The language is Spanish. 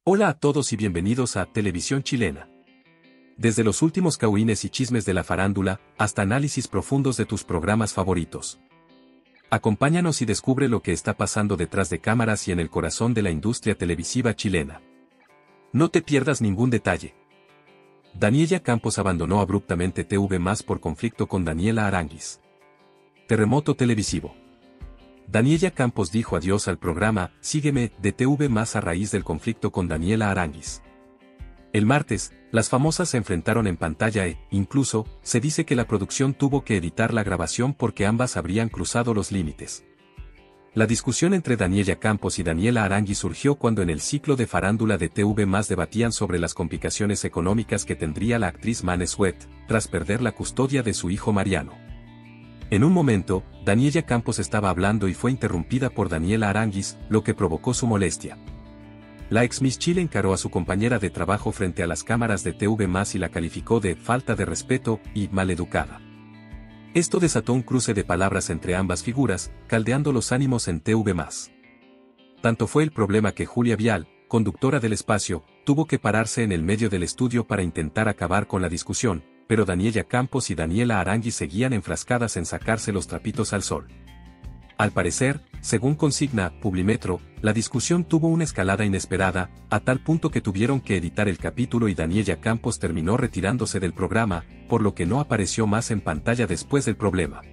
Hola a todos y bienvenidos a Televisión Chilena. Desde los últimos cagüines y chismes de la farándula, hasta análisis profundos de tus programas favoritos. Acompáñanos y descubre lo que está pasando detrás de cámaras y en el corazón de la industria televisiva chilena. No te pierdas ningún detalle. Daniella Campos abandonó abruptamente TV+ por conflicto con Daniela Aránguiz. Terremoto televisivo. Daniella Campos dijo adiós al programa Sígueme de TV+ a raíz del conflicto con Daniela Aránguiz. El martes, las famosas se enfrentaron en pantalla incluso, se dice que la producción tuvo que editar la grabación porque ambas habrían cruzado los límites. La discusión entre Daniella Campos y Daniela Aránguiz surgió cuando en el ciclo de farándula de TV+ debatían sobre las complicaciones económicas que tendría la actriz Mane Sweat, tras perder la custodia de su hijo Mariano. En un momento, Daniella Campos estaba hablando y fue interrumpida por Daniela Aránguiz, lo que provocó su molestia. La ex Miss Chile encaró a su compañera de trabajo frente a las cámaras de TV+ y la calificó de falta de respeto y maleducada. Esto desató un cruce de palabras entre ambas figuras, caldeando los ánimos en TV+. Tanto fue el problema que Julia Vial, conductora del espacio, tuvo que pararse en el medio del estudio para intentar acabar con la discusión, pero Daniella Campos y Daniela Aránguiz seguían enfrascadas en sacarse los trapitos al sol. Al parecer, según consigna Publimetro, la discusión tuvo una escalada inesperada, a tal punto que tuvieron que editar el capítulo y Daniella Campos terminó retirándose del programa, por lo que no apareció más en pantalla después del problema.